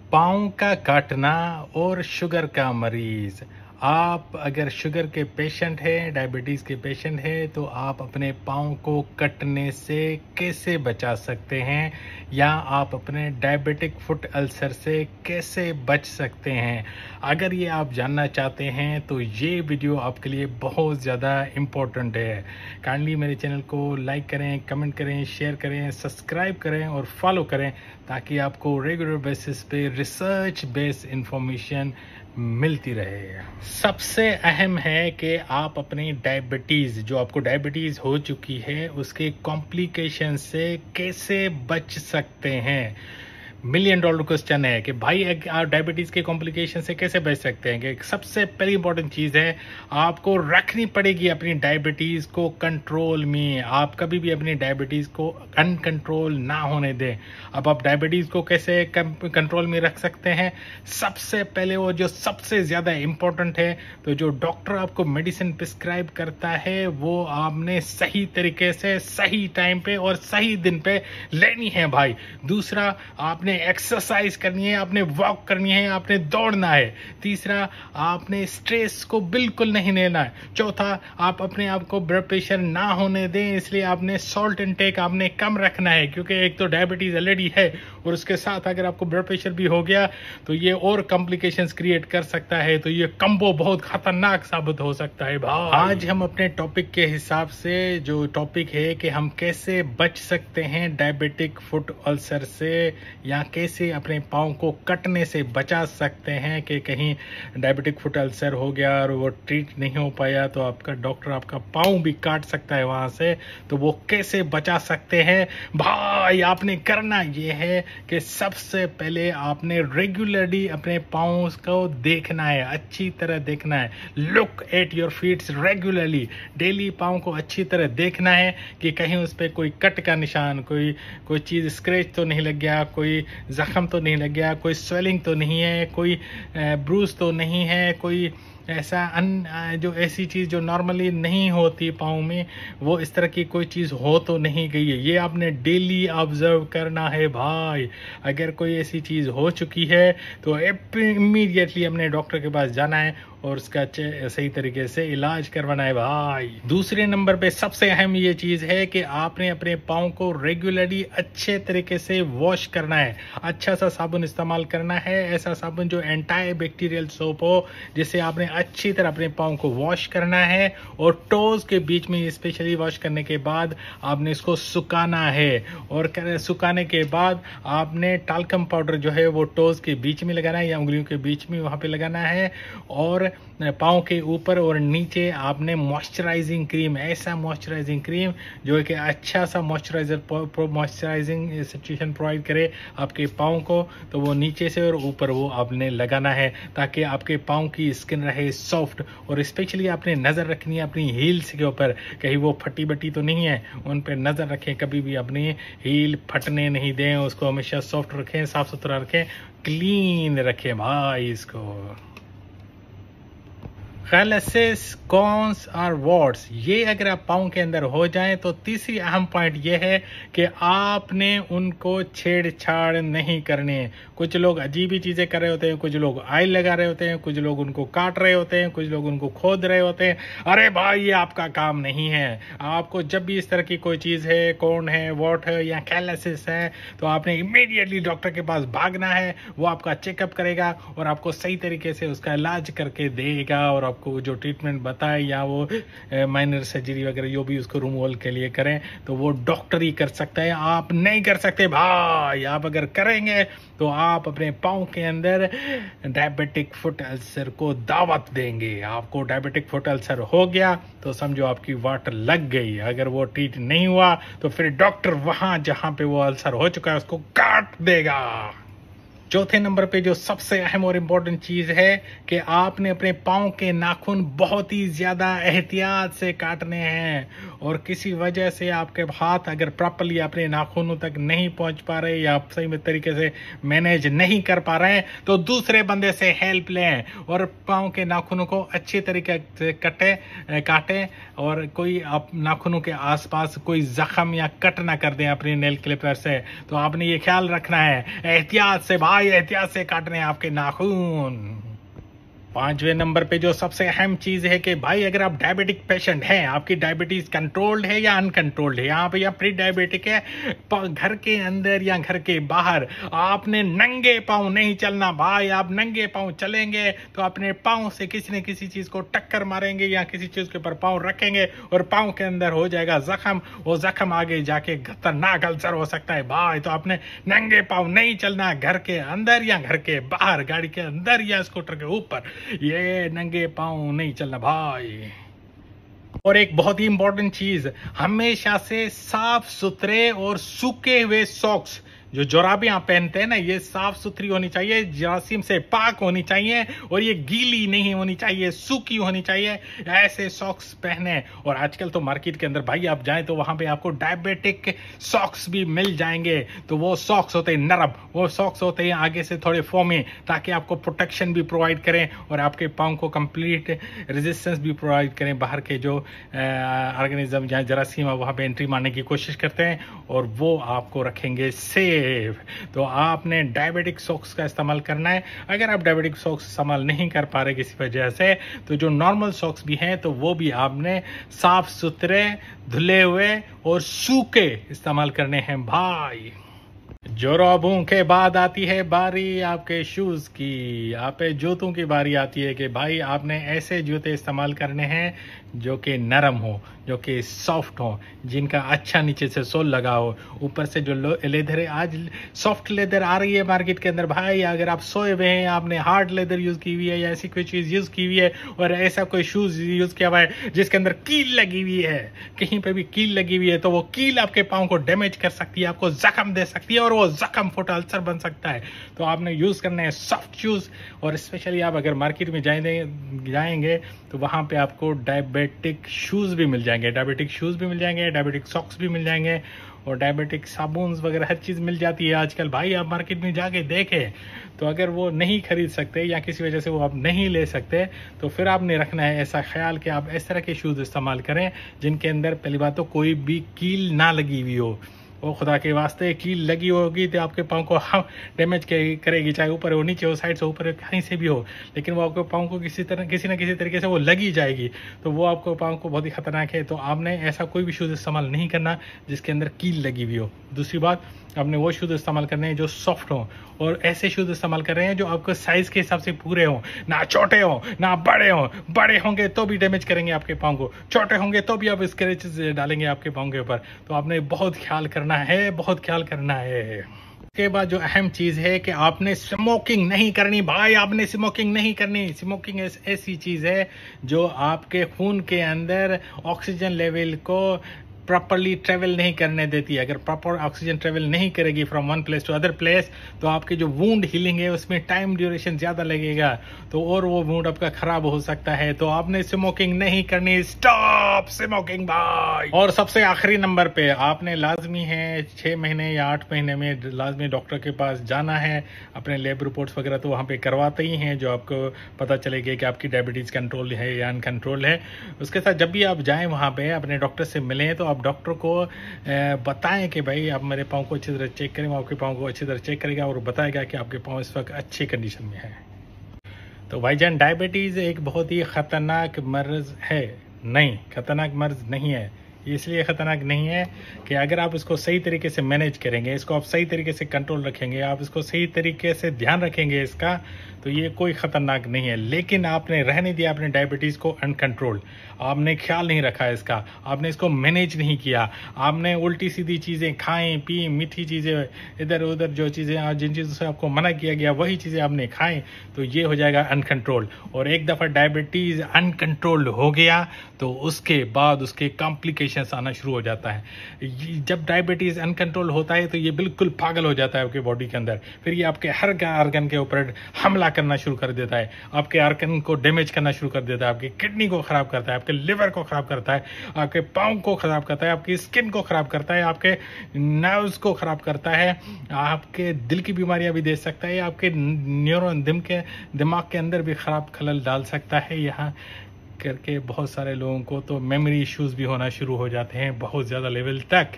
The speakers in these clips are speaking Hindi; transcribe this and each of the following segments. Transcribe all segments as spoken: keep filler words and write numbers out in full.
पाँव का काटना और शुगर का मरीज। आप अगर शुगर के पेशेंट हैं, डायबिटीज़ के पेशेंट हैं, तो आप अपने पाँव को कटने से कैसे बचा सकते हैं या आप अपने डायबिटिक फुट अल्सर से कैसे बच सकते हैं। अगर ये आप जानना चाहते हैं तो ये वीडियो आपके लिए बहुत ज़्यादा इम्पोर्टेंट है। काइंडली मेरे चैनल को लाइक करें, कमेंट करें, शेयर करें, सब्सक्राइब करें और फॉलो करें ताकि आपको रेगुलर बेसिस पे रिसर्च बेस्ड इंफॉर्मेशन मिलती रहे। सबसे अहम है कि आप अपनी डायबिटीज़, जो आपको डायबिटीज़ हो चुकी है, उसके कॉम्प्लिकेशन से कैसे बच सकते हैं। मिलियन डॉलर क्वेश्चन है कि भाई आप डायबिटीज़ के कॉम्प्लिकेशन से कैसे बच सकते हैं। कि सबसे पहली इंपॉर्टेंट चीज़ है, आपको रखनी पड़ेगी अपनी डायबिटीज़ को कंट्रोल में। आप कभी भी अपनी डायबिटीज़ को अनकंट्रोल ना होने दें। अब आप डायबिटीज़ को कैसे कंट्रोल में रख सकते हैं। सबसे पहले वो जो सबसे ज़्यादा इम्पोर्टेंट है, तो जो डॉक्टर आपको मेडिसिन प्रिस्क्राइब करता है वो आपने सही तरीके से, सही टाइम पे और सही दिन पे लेनी है भाई। दूसरा, आपने एक्सरसाइज करनी है, आपने वॉक करनी है, आपने दौड़ना है। तीसरा, आपने स्ट्रेस को बिल्कुल नहीं लेना है। चौथा, आप अपने आप को ब्लड प्रेशर ना होने दें, इसलिए आपने सॉल्ट इनटेक आपने कम रखना है, क्योंकि एक तो डायबिटीज ऑलरेडी है और उसके साथ अगर आपको ब्लड प्रेशर भी हो गया तो ये और कॉम्प्लिकेशंस क्रिएट कर सकता है। तो ये कम्बो बहुत खतरनाक साबित हो सकता है भाई। आज हम अपने टॉपिक के हिसाब से, जो टॉपिक है कि हम कैसे बच सकते हैं डायबिटिक फुट अल्सर से या कैसे अपने पाँव को कटने से बचा सकते हैं कि कहीं डायबिटिक फुट अल्सर हो गया और वो ट्रीट नहीं हो पाया तो आपका डॉक्टर आपका पाँव भी काट सकता है वहां से। तो वो कैसे बचा सकते हैं भाई। आपने करना ये है कि सबसे पहले आपने रेगुलरली अपने पाँव को देखना है, अच्छी तरह देखना है। Look at your feet regularly, daily पाँव को अच्छी तरह देखना है कि कहीं उस पर कोई कट का निशान, कोई कोई चीज़ स्क्रैच तो नहीं लग गया, कोई जख्म तो नहीं लग गया, कोई स्वेलिंग तो नहीं है, कोई ब्रूज तो नहीं है, कोई ऐसा अन जो ऐसी चीज़ जो नॉर्मली नहीं होती पाँव में, वो इस तरह की कोई चीज़ हो तो नहीं गई है। ये आपने डेली ऑब्जर्व करना है भाई। अगर कोई ऐसी चीज़ हो चुकी है तो इमीडिएटली अपने डॉक्टर के पास जाना है और उसका सही तरीके से इलाज करवाना है भाई। दूसरे नंबर पे सबसे अहम ये चीज़ है कि आपने अपने पाँव को रेगुलरली अच्छे तरीके से वॉश करना है। अच्छा सा साबुन इस्तेमाल करना है, ऐसा साबुन जो एंटी बैक्टीरियल सोप हो, जिससे आपने अच्छी तरह अपने पाँव को वॉश करना है। और टोज के बीच में स्पेशली वॉश करने के बाद आपने इसको सुखाना है और सुखाने के बाद आपने टाल्कम पाउडर जो है वो टोज के बीच में लगाना है या उंगलियों के बीच में वहाँ पे लगाना है। और पाँव के ऊपर और नीचे आपने मॉइस्चराइजिंग क्रीम, ऐसा मॉइस्चराइजिंग क्रीम जो कि अच्छा सा मॉइस्चराइजर मॉइस्चराइजिंग सिचुएशन प्रोवाइड करे आपके पाँव को, तो वो नीचे से और ऊपर वो आपने लगाना है ताकि आपके पाँव की स्किन रहे सॉफ्ट। और स्पेशली आपने नज़र रखनी है अपनी हील्स के ऊपर, कहीं वो फटी बटी तो नहीं है, उन पर नज़र रखें। कभी भी अपनी हील फटने नहीं दें, उसको हमेशा सॉफ्ट रखें, साफ सुथरा रखें, क्लीन रखें भाई इसको। कैलसेस, कॉन्स और वॉर्ड्स, ये अगर आप पाँव के अंदर हो जाएं तो तीसरी अहम पॉइंट ये है कि आपने उनको छेड़छाड़ नहीं करनी है। कुछ लोग अजीब ही चीज़ें कर रहे होते हैं, कुछ लोग ऑयल लगा रहे होते हैं, कुछ लोग उनको काट रहे होते हैं, कुछ लोग उनको खोद रहे होते हैं। अरे भाई, ये आपका काम नहीं है। आपको जब भी इस तरह की कोई चीज़ है, कॉर्न है, वॉट है या कैलसेस है, तो आपने इमीडिएटली डॉक्टर के पास भागना है। वो आपका चेकअप करेगा और आपको सही तरीके से उसका इलाज करके देगा और आपको जो ट्रीटमेंट बताए या वो माइनर सर्जरी वगैरह जो भी उसको रिमूवल के लिए करें तो वो डॉक्टर ही कर सकता है, आप नहीं कर सकते भाई। आप अगर करेंगे तो आप अपने पाँव के अंदर डायबिटिक फुट अल्सर को दावत देंगे। आपको डायबिटिक फुट अल्सर हो गया तो समझो आपकी वाट लग गई। अगर वो ट्रीट नहीं हुआ तो फिर डॉक्टर वहां जहां पे वो अल्सर हो चुका है उसको काट देगा। चौथे नंबर पे जो सबसे अहम और इम्पोर्टेंट चीज़ है कि आपने अपने पाँव के नाखून बहुत ही ज़्यादा एहतियात से काटने हैं। और किसी वजह से आपके हाथ अगर प्रॉपर्ली अपने नाखूनों तक नहीं पहुंच पा रहे या आप सही तरीके से मैनेज नहीं कर पा रहे हैं तो दूसरे बंदे से हेल्प लें और पाँव के नाखूनों को अच्छे तरीके से कटे काटें और कोई आप नाखूनों के आसपास कोई जख्म या कट ना कर दें अपने नेल क्लिपर से। तो आपने ये ख्याल रखना है, एहतियात से भाई भाई एहतियात से काटने आपके नाखून। पांचवें नंबर पे जो सबसे अहम चीज है कि भाई अगर आप डायबिटिक पेशेंट हैं, आपकी डायबिटीज कंट्रोल्ड है या अनकंट्रोल्ड है, यहाँ पे या प्री डायबिटिक है, घर के अंदर या घर के बाहर आपने नंगे पांव नहीं चलना भाई। आप नंगे पांव चलेंगे तो अपने पांव से किसी न किसी चीज को टक्कर मारेंगे या किसी चीज के ऊपर पांव रखेंगे और पांव के अंदर हो जाएगा जख्म। वो जख्म आगे जाके खतरनाक अल्सर हो सकता है भाई। तो आपने नंगे पांव नहीं चलना, घर के अंदर या घर के बाहर, गाड़ी के अंदर या स्कूटर के ऊपर, ये नंगे पांव नहीं चलना भाई। और एक बहुत ही इंपॉर्टेंट चीज, हमेशा से साफ सुथरे और सूखे हुए सॉक्स, जो जोराबें आप पहनते हैं ना, ये साफ सुथरी होनी चाहिए, जरासीम से पाक होनी चाहिए और ये गीली नहीं होनी चाहिए, सूखी होनी चाहिए। ऐसे सॉक्स पहने। और आजकल तो मार्केट के अंदर भाई आप जाएं तो वहां पे आपको डायबिटिक सॉक्स भी मिल जाएंगे। तो वो सॉक्स होते हैं नरम, वो सॉक्स होते हैं आगे से थोड़े फोमी, ताकि आपको प्रोटेक्शन भी प्रोवाइड करें और आपके पाँव को कंप्लीट रेजिस्टेंस भी प्रोवाइड करें। बाहर के जो ऑर्गेनिज्म या जरासीम वहां पे एंट्री मारने की कोशिश करते हैं और वो आपको रखेंगे सेफ। तो आपने डायबिटिक सॉक्स का इस्तेमाल करना है। अगर आप डायबिटिक सॉक्स इस्तेमाल नहीं कर पा रहे किसी वजह से, तो जो नॉर्मल सॉक्स भी हैं तो वो भी आपने साफ सुथरे, धुले हुए और सूखे इस्तेमाल करने हैं भाई। जोराबों के बाद आती है बारी आपके शूज की, आप जूतों की बारी आती है कि भाई आपने ऐसे जूते इस्तेमाल करने हैं जो कि नरम हो, जो कि सॉफ्ट हो, जिनका अच्छा नीचे से सोल लगा हो, ऊपर से जो लेदर है, आज सॉफ्ट लेदर आ रही है मार्केट के अंदर भाई। अगर आप सोए हुए हैं, आपने हार्ड लेदर यूज की हुई है या ऐसी कोई चीज यूज की हुई है और ऐसा कोई शूज यूज किया हुआ है जिसके अंदर कील लगी हुई है, कहीं पे भी कील लगी हुई है, तो वो कील आपके पाँव को डैमेज कर सकती है, आपको जख्म दे सकती है और वो जख्म फुट अल्सर बन सकता है। तो आपने यूज करने हैं सॉफ्ट शूज। और स्पेशली आप अगर मार्केट में जाएंगे जाएंगे तो वहां पे आपको डायबिटिक शूज भी मिल जाएंगे, डायबिटिक शूज भी मिल जाएंगे, डायबिटिक सॉक्स भी मिल जाएंगे और डायबिटिक साबुन वगैरह हर चीज मिल जाती है आजकल भाई। आप मार्केट में जाके देखें तो अगर वो नहीं खरीद सकते या किसी वजह से वो आप नहीं ले सकते, तो फिर आपने रखना है ऐसा ख्याल कि आप इस तरह के शूज इस्तेमाल करें जिनके अंदर पहली बात तो कोई भी कील ना लगी हुई हो। वो खुदा के वास्ते कील लगी होगी तो आपके पाँव को हम डैमेज करेगी, चाहे ऊपर हो, नीचे हो, साइड से, ऊपर कहीं से भी हो, लेकिन वो आपके पाँव को किसी तरह किसी न किसी तरीके से वो लगी जाएगी, तो वो आपको पाँव को बहुत ही खतरनाक है। तो आपने ऐसा कोई भी शूज़ इस्तेमाल नहीं करना जिसके अंदर कील लगी हुई हो। दूसरी बात, आपने वो शूज़ इस्तेमाल करने हैं जो सॉफ्ट हों और ऐसे शूज़ इस्तेमाल कर रहे हैं जो आपको साइज़ के हिसाब से पूरे हों, ना छोटे हों ना बड़े हों। बड़े होंगे तो भी डैमेज करेंगे आपके पाँव को, छोटे होंगे तो भी आप स्क्रैचेस डालेंगे आपके पाँव के ऊपर। तो आपने बहुत ख्याल करना है, बहुत ख्याल करना है। उसके बाद जो अहम चीज़ है कि आपने स्मोकिंग नहीं करनी भाई, आपने स्मोकिंग नहीं करनी। स्मोकिंग ऐसी चीज़ है जो आपके खून के अंदर ऑक्सीजन लेवल को प्रॉपरली ट्रेवल नहीं करने देती है। अगर प्रॉपर ऑक्सीजन ट्रेवल नहीं करेगी from one place to other place, तो आपकी जो वूंड हीलिंग है उसमें टाइम ड्यूरेशन ज़्यादा लगेगा, तो और वो वूंड आपका खराब हो सकता है। तो आपने स्मोकिंग नहीं करनी, स्टॉप स्मोकिंग भाई। और सबसे आखिरी नंबर पे आपने लाजमी है छः महीने या आठ महीने में लाजमी डॉक्टर के पास जाना है। अपने लैब रिपोर्ट्स वगैरह तो वहाँ पे करवाते ही हैं, जो आपको पता चलेगा कि आपकी डायबिटीज़ कंट्रोल है या अनकंट्रोल है। उसके साथ जब भी आप जाएँ वहाँ पे अपने डॉक्टर से मिलें तो आप डॉक्टर को बताएं कि भाई आप मेरे पाँव को अच्छी तरह चेक करें। वो आपके पाँव को अच्छी तरह चेक करेगा और बताएगा कि आपके पाँव इस वक्त अच्छी कंडीशन में है। तो भाईजान, डायबिटीज़ एक बहुत ही ख़तरनाक मर्ज़ है। नहीं, ख़तरनाक मर्ज़ नहीं है। इसलिए ख़तरनाक नहीं है कि अगर आप इसको सही तरीके से मैनेज करेंगे, इसको आप सही तरीके से कंट्रोल रखेंगे, आप इसको सही तरीके से ध्यान रखेंगे इसका, तो ये कोई ख़तरनाक नहीं है। लेकिन आपने रहने दिया अपने डायबिटीज़ को अनकंट्रोल, आपने ख्याल नहीं रखा इसका, आपने इसको मैनेज नहीं किया, आपने उल्टी सीधी चीज़ें खाएं पी, मीठी चीज़ें, इधर उधर जो चीज़ें जिन चीज़ों से आपको मना किया गया वही चीज़ें आपने खाएं, तो ये हो जाएगा अनकंट्रोल। और एक दफ़ा डायबिटीज़ अनकंट्रोल हो गया तो उसके बाद उसके कॉम्प्लिकेशंस आना शुरू हो जाता है। जब डायबिटीज़ अनकंट्रोल होता है तो ये बिल्कुल पागल हो जाता है आपके बॉडी के अंदर, फिर ये आपके हर ऑर्गन के ऊपर हमला करना शुरू कर देता है, आपके ऑर्गन को डैमेज करना शुरू कर देता है, आपकी किडनी को ख़राब करता है, आपके लिवर को ख़राब करता है, आपके पाँव को ख़राब करता है, आपकी स्किन को ख़राब करता है, आपके नर्व्स को ख़राब करता है, आपके दिल की बीमारियां भी दे सकता है, आपके न्यूरॉन दिम के दिमाग के अंदर भी ख़राब खलल डाल सकता है। यहाँ करके बहुत सारे लोगों को तो मेमोरी इश्यूज़ भी होना शुरू हो जाते हैं बहुत ज़्यादा लेवल तक।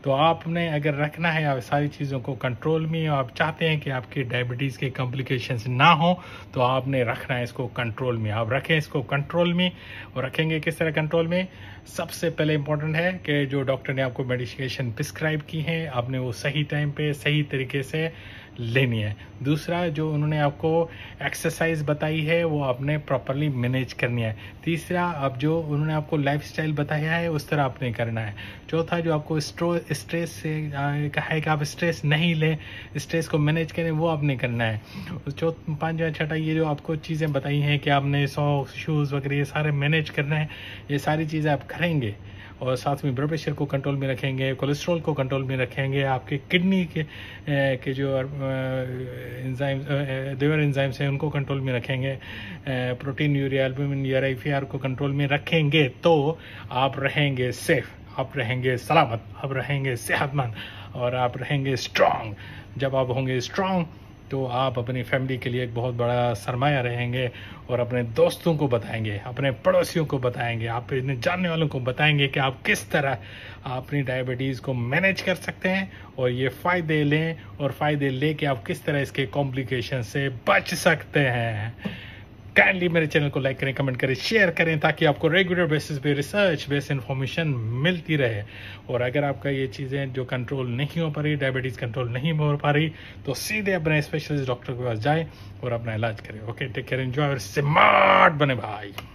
तो आपने अगर रखना है आप सारी चीज़ों को कंट्रोल में, आप चाहते हैं कि आपकी डायबिटीज़ के कॉम्प्लिकेशंस ना हो, तो आपने रखना है इसको कंट्रोल में। आप रखें इसको कंट्रोल में, और रखेंगे किस तरह कंट्रोल में? सबसे पहले इंपॉर्टेंट है कि जो डॉक्टर ने आपको मेडिकेशन प्रिस्क्राइब की है आपने वो सही टाइम पे सही तरीके से लेनी है। दूसरा, जो उन्होंने आपको एक्सरसाइज बताई है वो आपने प्रॉपरली मैनेज करनी है। तीसरा, अब जो उन्होंने आपको लाइफस्टाइल बताया है उस तरह आपने करना है। चौथा, जो आपको स्ट्रेस से कहा है कि आप स्ट्रेस नहीं लें, स्ट्रेस को मैनेज करें, वो आपने करना है। चौथा, पाँचवा, छठा, ये जो आपको चीज़ें बताई हैं कि आपने सॉक्स, शूज़ वगैरह ये सारे मैनेज करना है, ये सारी चीज़ें आप करेंगे। और साथ में ब्लड प्रेशर को कंट्रोल में रखेंगे, कोलेस्ट्रॉल को कंट्रोल में रखेंगे, आपके किडनी के के जो एंजाइम लिवर एंजाइम्स हैं उनको कंट्रोल में रखेंगे, protein, urea, albumin, urea, I F R को कंट्रोल में रखेंगे, तो आप रहेंगे सेफ, आप रहेंगे सलामत, आप रहेंगे सेहतमंद, और आप रहेंगे स्ट्रांग। जब आप होंगे स्ट्रांग तो आप अपनी फैमिली के लिए एक बहुत बड़ा सरमाया रहेंगे, और अपने दोस्तों को बताएंगे, अपने पड़ोसियों को बताएंगे, आप अपने जानने वालों को बताएंगे कि आप किस तरह अपनी डायबिटीज़ को मैनेज कर सकते हैं, और ये फ़ायदे लें, और फ़ायदे लेके आप किस तरह इसके कॉम्प्लिकेशन से बच सकते हैं। काइंडली मेरे चैनल को लाइक करें, कमेंट करें, शेयर करें, ताकि आपको रेगुलर बेसिस पे रिसर्च बेस्ड इन्फॉर्मेशन मिलती रहे। और अगर आपका ये चीज़ें जो कंट्रोल नहीं हो पा रही, डायबिटीज़ कंट्रोल नहीं हो पा रही, तो सीधे अपने स्पेशलिस्ट डॉक्टर के पास जाए और अपना इलाज करें। ओके, टेक केयर, एंजॉय और स्मार्ट बने भाई।